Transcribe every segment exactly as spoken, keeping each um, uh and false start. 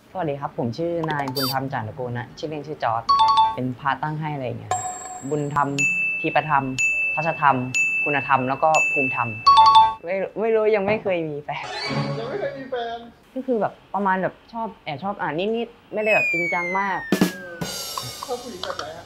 สวัสดีครับผมชื่อนายบุญธรรมจ่านตระกูลนะชื่อเล่นชื่อจอร์จเป็นพระตั้งให้อะไรอย่างเงี้ยบุญธรรมทีปธรรมทัศธรรมคุณธรรมแล้วก็ภูมิธรรมไม่ไม่รู้ยังไม่เคยมีแฟนยังไม่เคยมีแฟนก็คือแบบประมาณแบบชอบแอบชอบอ่านนิดๆไม่ได้แบบจริงจังมากชอบผู้หญิงแบบไหนฮะ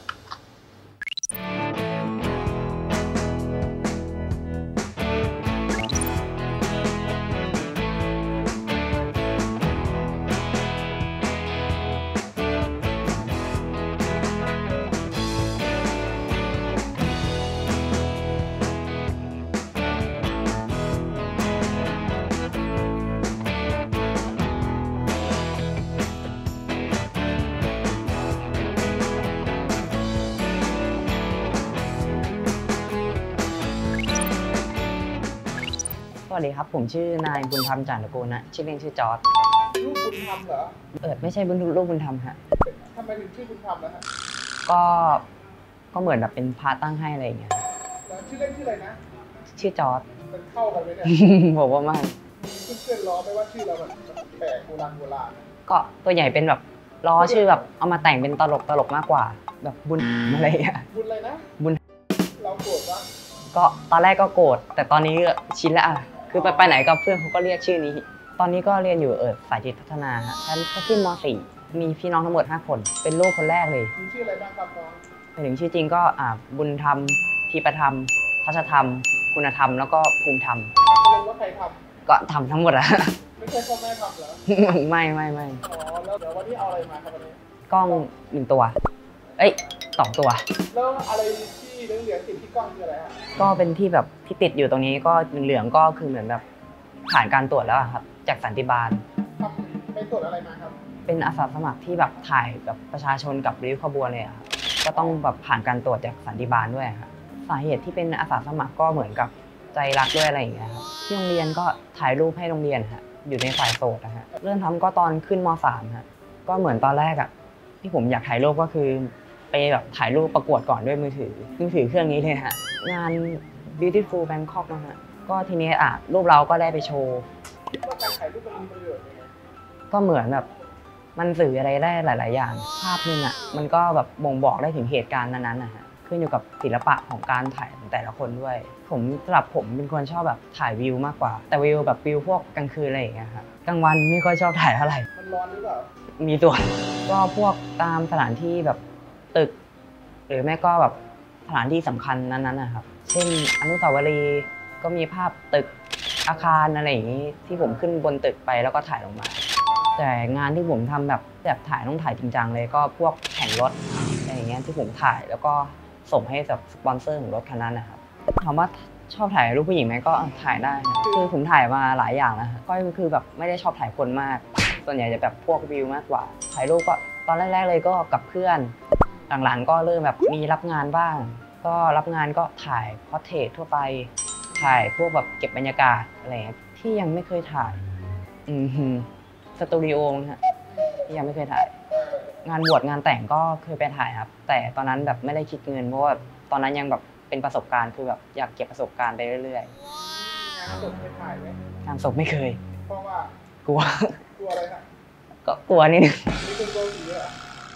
สวัสดีครับผมชื่อนายบุญธรรมจ่านตระกูลนะชื่อเล่นชื่อจอร์จลูกบุญธรรมเหรอเออไม่ใช่บุญลูกบุญธรรมฮะทำไมถึงชื่อบุญธรรมนะฮะก็ก็เหมือนแบบเป็นพระตั้งให้อะไรอย่างเงี้ยแล้วชื่อเล่นชื่ออะไรนะชื่อจอร์จมันเข้ากันไหมเนี่ยผมว่าไม่มีเพื่อนๆล้อไหมว่าชื่อเราแบบแปลกโบราณโบราณก็ตัวใหญ่เป็นแบบล้อชื่อแบบเอามาแต่งเป็นตลกตลกมากกว่าแบบบุญอะไรอ่ะบุญอะไรนะบุญเราโกรธปะก็ตอนแรกก็โกรธแต่ตอนนี้ชินแล้วอ่ะคือไปไปไหนกับเพื่อนเขาก็เรียกชื่อนี้ตอนนี้ก็เรียนอยู่เออสายจิตพัฒนาฮะชั้นขึ้นม .สี่ มีพี่น้องทั้งหมดห้าคนเป็นลูกคนแรกเลยมีชื่ออะไรบ้างครับน้องไปถึงชื่อจริงก็อ่าบุญธรรมทีปธรรมทัศธรรมคุณธรรมแล้วก็ภูมิธรรมลงว่าใครทำก็ทำทั้งหมดอะไม่ใช่พ่อแม่ทำเหรอไม่ไม่ไม่อ๋อแล้วเดี๋ยววันนี้เอาอะไรมาครับวันนี้กล้องหนึ่งตัวเอ้ยสองตัวแล้วอะไรที่เหลืองๆติดที่กล้องคืออะไรฮะก็เป็นที่แบบที่ติดอยู่ตรงนี้ก็เหลืองๆก็คือเหมือนแบบผ่านการตรวจแล้วครับจากสันติบาลไปตรวจอะไรมาครับเป็นอาสาสมัครที่แบบถ่ายแบบประชาชนกับริ้วขบวนเลยครับก็ต้องแบบผ่านการตรวจจากสันติบาลด้วยครับสาเหตุที่เป็นอาสาสมัครก็เหมือนกับใจรักด้วยอะไรอย่างเงี้ยครับที่โรงเรียนก็ถ่ายรูปให้โรงเรียนฮะอยู่ในฝ่ายโสดนะฮะเริ่มทำก็ตอนขึ้นม .สาม ฮะก็เหมือนตอนแรกอ่ะที่ผมอยากถ่ายรูปก็คือไปแบบถ่ายรูปประกวดก่อนด้วยมือถือมือถือเครื่องนี้เลยฮะงาน Beautiful Bangkok นะฮะก็ทีนี้อ่ะรูปเราก็ได้ไปโชว์ว่าการถ่ายรูปมันมีประโยชน์ยังไงก็เหมือนแบบมันสื่ออะไรได้หลายๆอย่างภาพนึงอ่ะมันก็แบบบ่งบอกได้ถึงเหตุการณ์นั้นๆนะฮะขึ้นอยู่กับศิลปะของการถ่ายของแต่ละคนด้วยผมสำหรับผมเป็นคนชอบแบบถ่ายวิวมากกว่าแต่วิวแบบวิวพวกกลางคืนอะไรอย่างเงี้ยครับกลางวันไม่ค่อยชอบถ่ายเท่าไหร่มันร้อนหรือเปล่ามีตัวก็พวกตามสถานที่แบบตึกหรือแม่ก็แบบสถานที่สำคัญนั้นๆนะครับเช่นอนุสาวรีย์ก็มีภาพตึกอาคารอะไรอย่างนี้ที่ผมขึ้นบนตึกไปแล้วก็ถ่ายลงมาแต่งานที่ผมทำแบบแบบถ่ายต้องถ่ายจริงจังเลยก็พวกแข่งรถอะไรอย่างเงี้ยที่ผมถ่ายแล้วก็ส่งให้กับสปอนเซอร์ของรถคันนั้นนะครับถามว่าชอบถ่ายรูปผู้หญิงไหมก็ถ่ายได้คือผมถ่ายมาหลายอย่างนะก็คือแบบไม่ได้ชอบถ่ายคนมากส่วนใหญ่จะแบบพวกวิวมากกว่าถ่ายรูปก็ตอนแรกๆเลยก็กับเพื่อนหลังๆก็เริ่มแบบมีรับงานบ้างก็รับงานก็ถ่ายพอร์เทรตทั่วไปถ่ายพวกแบบเก็บบรรยากาศอะไรที่ยังไม่เคยถ่ายอืมฮึสตูดิโอนะฮะที่ยังไม่เคยถ่ายงานบวชงานแต่งก็เคยไปถ่ายครับแต่ตอนนั้นแบบไม่ได้คิดเงินเพราะว่าตอนนั้นยังแบบเป็นประสบการณ์คือแบบอยากเก็บประสบการณ์ไปเรื่อยๆงานศพเคยถ่ายไหมงานศพไม่เคยเพราะว่ากลัวกลัวอะไรครับก็กลัวนิดนึงนี่เป็นตัวผีเหรอ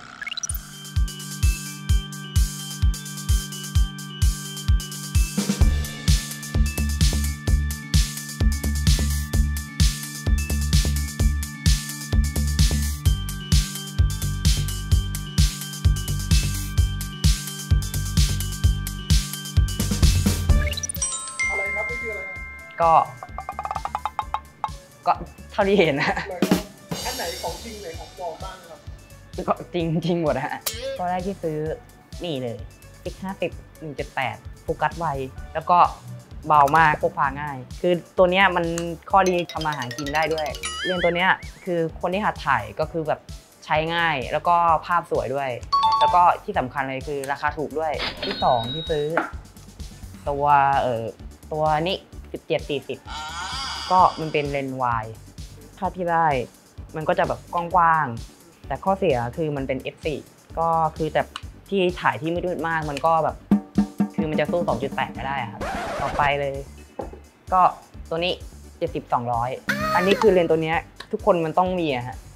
ก็ก็เท่าที่เห็นนะอันไหนของจริงไหนของปลอมบ้างครับก็จริงจริงหมดฮะตอนแรกที่ซื้อนี่เลยซิกห้าสิบ หนึ่งจุดแปดโฟกัสไวแล้วก็เบามากพกพาง่ายคือตัวเนี้ยมันข้อดีทำมาหากินได้ด้วยเรื่องตัวเนี้ยคือคนที่หัดถ่ายก็คือแบบใช้ง่ายแล้วก็ภาพสวยด้วยแล้วก็ที่สำคัญเลยคือราคาถูกด้วยที่สองที่ซื้อตัวเอ่อตัวนี้สิบเจ็ด สี่สิบก็มันเป็นเลนส์วายภาพที่ได้มันก็จะแบบกว้างๆแต่ข้อเสียคือมันเป็น เอฟ โฟร์ ก็คือแต่ที่ถ่ายที่มืดๆมากมันก็แบบคือมันจะสู้ สองจุดแปด ไม่ได้ครับต่อไปเลยก็ตัวนี้เจ็ดสิบ สองร้อยอันนี้คือเลนส์ตัวนี้ทุกคนมันต้องมีอะฮะ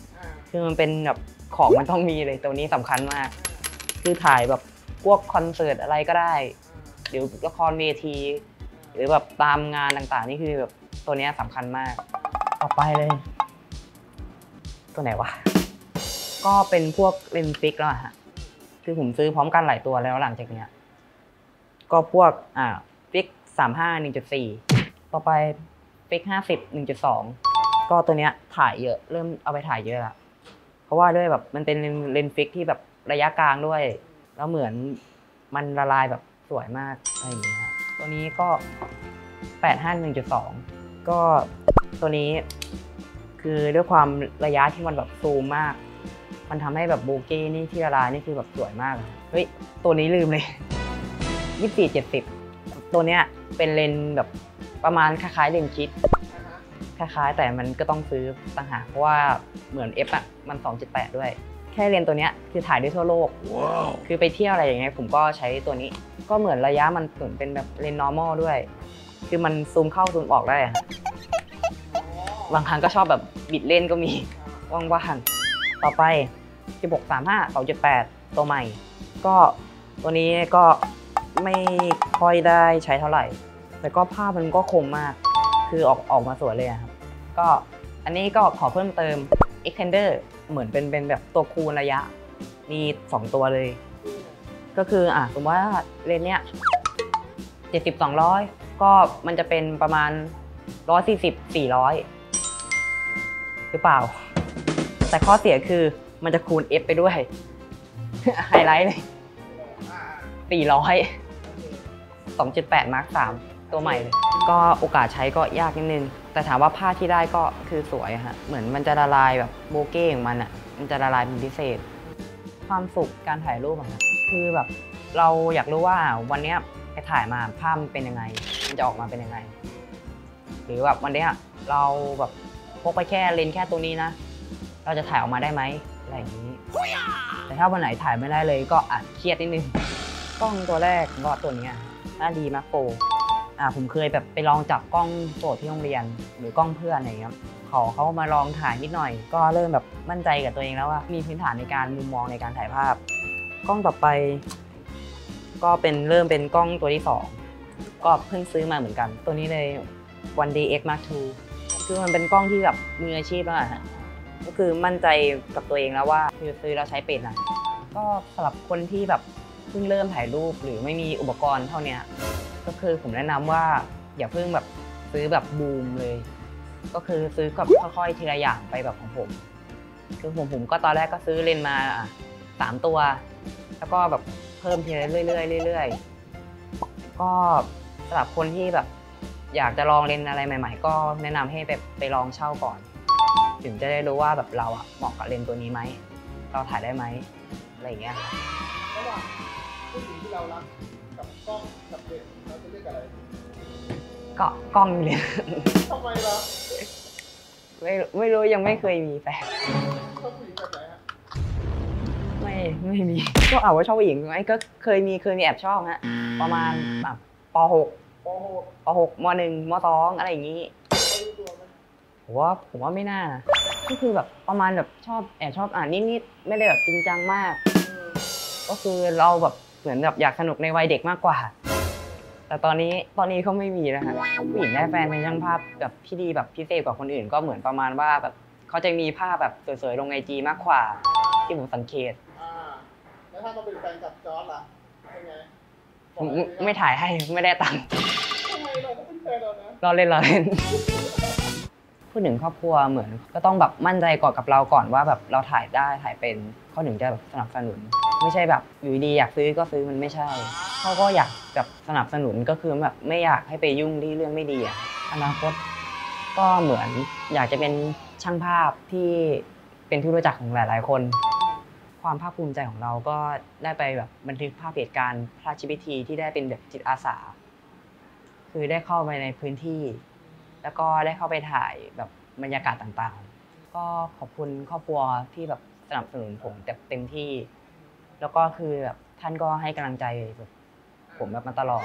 คือมันเป็นแบบของมันต้องมีเลยตัวนี้สำคัญมากคือถ่ายแบบพวกคอนเสิร์ตอะไรก็ได้หรือละครเวทีหรือแบบตามงานต่างๆนี่คือแบบตัวนี้สำคัญมากต่อไปเลยตัวไหนวะก็เป็นพวกเลนส์ฟิกแล้วฮะคือผมซื้อพร้อมกันหลายตัวแล้วหลังจากเนี้ยก็พวกอ่าฟิกสามห้าหนึ่งจุดสี่ต่อไปฟิกห้าสิบหนึ่งจุดสองก็ตัวเนี้ยถ่ายเยอะเริ่มเอาไปถ่ายเยอะละเพราะว่าด้วยแบบมันเป็นเลนส์ฟิกที่แบบระยะกลางด้วยแล้วเหมือนมันละลายแบบสวยมากอะไรอย่างเงี้ยครับตัวนี้ก็แปดห้าหนึ่งจุดสองก็ตัวนี้คือด้วยความระยะที่มันแบบซูมมากมันทำให้แบบโบเก้นี่ที่ละลายนี่คือแบบสวยมากเฮ้ยตัวนี้ลืมเลยยี่สิบสี่เจ็ดสิบตัวเนี้ยเป็นเลนส์แบบประมาณคล้ายๆเลนส์คิดคล้ายๆแต่มันก็ต้องซื้อต่างหากเพราะว่าเหมือน F อ่ะมัน สองจุดแปด ด้วยแค่เลนส์ตัวเนี้ยคือถ่ายได้ทั่วโลก wow. คือไปเที่ยวอะไรอย่างเงี้ยผมก็ใช้ตัวนี้ก็เหมือนระยะมันเหมือนเป็นแบบเลนส์ normal ด้วยคือมันซูมเข้าซูมออกได้บางครั้งก็ชอบแบบบิดเล่นก็มีว่างๆต่อไปสิบหก สามห้า สองจุดแปด ตัวใหม่ก็ตัวนี้ก็ไม่ค่อยได้ใช้เท่าไหร่แต่ก็ภาพมันก็คมมากคือออกออกมาสวยเลยครับก็อันนี้ก็ขอเพิ่มเติม extender เหมือนเป็นเป็นแบบตัวคูณระยะมีสองตัวเลยก็คืออ่ะสมมติว่าเลนส์เนี้ยเจ็ดสิบ สองร้อยก็มันจะเป็นประมาณหนึ่งร้อยสี่สิบ สี่ร้อยหรือเปล่าแต่ข้อเสียคือมันจะคูณ F ไปด้วยไฮไลท์เลยสี่ร้อย สองจุดแปด มาร์ค สามตัวใหม่เลยก็โอกาสใช้ก็ยากนิดนึงแต่ถามว่าผ้าที่ได้ก็คือสวยฮะเหมือนมันจะละลายแบบโบเก้ของมันอ่ะมันจะละลายเป็นพิเศษความสุขการถ่ายรูปอะคือแบบเราอยากรู้ว่าวันนี้ไปถ่ายมาภาพมันเป็นยังไงมันจะออกมาเป็นยังไงหรือแบบวันนี้เราแบบพกไปแค่เลนส์แค่ตัวนี้นะเราจะถ่ายออกมาได้ไหมอะไรอย่างนี้แต่ถ้าวันไหนถ่ายไม่ได้เลยก็อาจเครียดนิดนึงกล้องตัวแรกก็ตัวนี้น่าดีมากโปรอ่าผมเคยแบบไปลองจับกล้องโปรที่โรงเรียนหรือกล้องเพื่อนอะไรเงี้ยขอเขามาลองถ่ายนิดหน่อยก็เริ่มแบบมั่นใจกับตัวเองแล้วว่ามีพื้นฐานในการมุมมองในการถ่ายภาพกล้องต่อไปก็เป็นเริ่มเป็นกล้องตัวที่สองก็เพิ่งซื้อมาเหมือนกันตัวนี้เลย วัน ดี เอ็กซ์ มาร์ค ทู คือมันเป็นกล้องที่แบบมืออาชีพแล้วอะก็คือมั่นใจกับตัวเองแล้วว่าคือซื้อแล้วใช้เป็นนะก็สำหรับคนที่แบบเพิ่งเริ่มถ่ายรูปหรือไม่มีอุปกรณ์เท่านี้ก็คือผมแนะนำว่าอย่าเพิ่งแบบซื้อแบบบูมเลยก็คือซื้อกับค่อยๆทีละอย่างไปแบบของผมคือผมผมก็ตอนแรกก็ซื้อเลนส์มาสามตัวแล้วก็แบบเพิ่มทีละเรื่อยๆเรื่อยๆก็สำหรับคนที่แบบอยากจะลองเลนส์อะไรใหม่ๆก็แนะนำให้ไปไปลองเช่าก่อนถึงจะได้รู้ว่าแบบเราอะเหมาะกับเลนส์ตัวนี้ไหมเราถ่ายได้ไหมอะไรอย่างเงี้ยระหว่างผู้หญิงที่เรารักกับกล้องกับเลนส์เราจะเลือกอะไรก็กล้องเลยทำไมล่ะไม่ไม่รู้ยังไม่เคยมีแฟนชอบผู้หญิงแบบไหนฮะไม่ไม่มีก็เอาว่าชอบผู้หญิงไหมก็เคยมีเคยมีแอบชอบฮะประมาณแบบป.หกป.หกป.หก ม.หนึ่ง ม.สอง อะไรอย่างนี้ผมว่าผมว่าไม่น่านะก็คือแบบประมาณแบบชอบแอบชอบอ่านนิดๆไม่ได้แบบจริงจังมากก็คือเราแบบเหมือนแบบอยากสนุกในวัยเด็กมากกว่าแต่ตอนนี้ตอนนี้เขาไม่มีแล้วค่ะผู้หญิงได้แฟนเป็นช่างภาพแบบที่ดีแบบพิเศษกว่าคนอื่นก็เหมือนประมาณว่าแบบเขาจะมีภาพแบบสวยๆลงไอจีมากกว่าที่ผมสังเกตแล้วถ้ามาเป็นแฟนกับจอร์จล่ะเป็นไงไม่ถ่ายให้ไม่ได้ตังค์ทำไมเราต้องเป็นแฟนเรานะเราเล่นเราเล่นพูดถึงครอบครัวเหมือนก็ต้องแบบมั่นใจก่อนกับเราก่อนว่าแบบเราถ่ายได้ถ่ายเป็นเขาถึงจะแบบสนับสนุนไม่ใช่แบบอยู่ดีอยากซื้อก็ซื้อมันไม่ใช่เขาก็อยากแบบสนับสนุนก็คือแบบไม่อยากให้ไปยุ่งที่เรื่องไม่ดีอ่ะอนาคตก็เหมือนอยากจะเป็นช่างภาพที่เป็นที่รู้จักของหลายๆคนความภาคภูมิใจของเราก็ได้ไปแบบบันทึกภาพเหตุการณ์พระราชพิธีที่ได้เป็นแบบจิตอาสาคือได้เข้าไปในพื้นที่แล้วก็ได้เข้าไปถ่ายแบบบรรยากาศต่างๆก็ขอบคุณครอบครัวที่แบบสนับสนุนผมเต็มที่แล้วก็คือแบบท่านก็ให้กำลังใจแบบผมแบบมาตลอด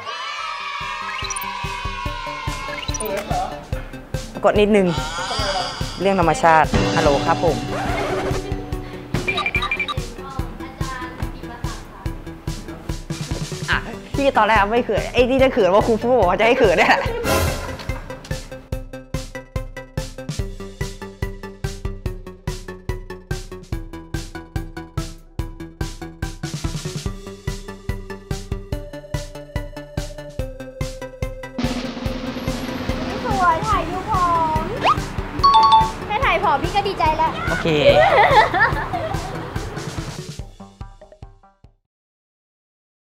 กดนิดนึงเรื่องธรรมชาติฮัลโหลครับผมพี่ตอนแรกไม่เขินไอ้ที่จะเขินว่าครูฟูบอกว่าจะให้เขินเนี่ยสวยถ่ายดูผอมแค่ถ่ายผอมพี่ก็ดีใจแล้วโอเค